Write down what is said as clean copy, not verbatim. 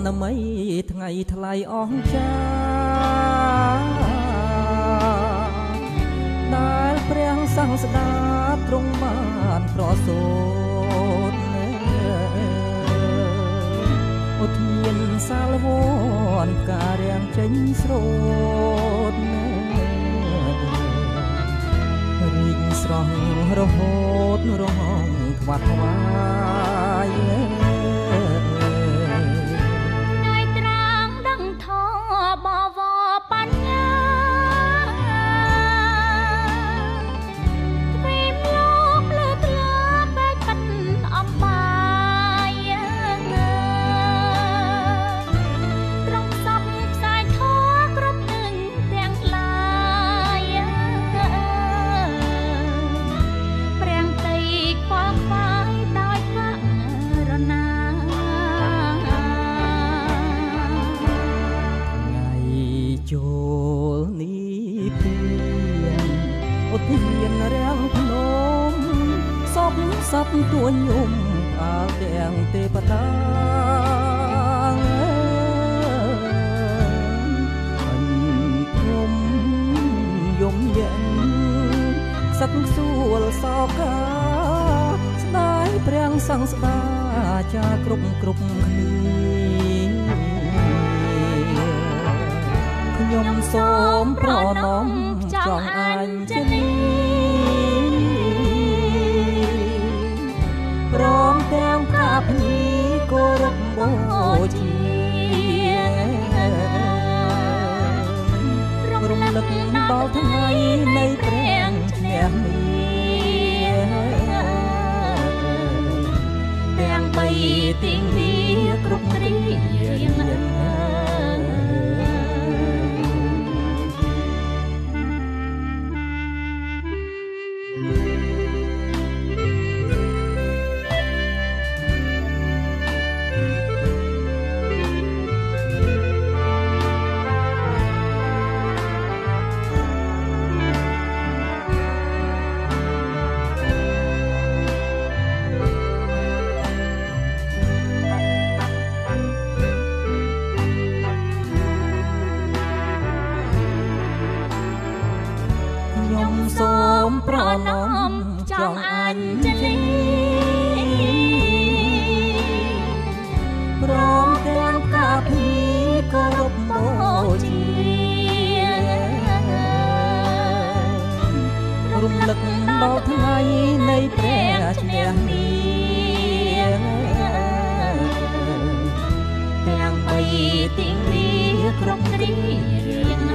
ណមីថ្ងៃថ្លៃអស់ចាដែលព្រះសង្ឃស្ដាទ្រង់បានប្រសូតឧទ្យានសាលវ័នផ្ការាំងចេញស្រោតរីកស្រស់រហូតរហងខ្វាត់ខ្វាយថ្ងៃត្រាំដឹងធម៌បវរបញ្ញាទ្វេមលោកលើត្រាបែកកាត់អំបាយត្រង់សពខ្សែធម៌គ្រប់នឹងទាំងឡាយព្រះតីខ្វល់ខ្វាយដោយករណាថ្ងៃចូលនេះព្រានឧទ្យានរាំងភ្នំសពសពទួញយំអើទាំងទេវតាអញភូមិយំយ៉ាងសឹកសួលសោកាស្ដាយព្រះសង្ឃស្ដាចាគ្រប់គ្នាខ្ញុំសូមប្រណមចង់អញ្ជលីព្រមទាំងផ្កាភ្ញីគោរពបូជារំលឹកដល់ថ្ងៃនៃព្រះឈ្នះមាទាំងបីទីងវាគ្រប់គ្រាខ្ញុំសូមប្រណមចង់អញ្ជលីព្រមទាំងផ្កាភ្ញីគោរពបូជារំលឹកដល់ថ្ងៃនៃព្រះឈ្នះមាទាំងបីទីងវាគ្រប់គ្រា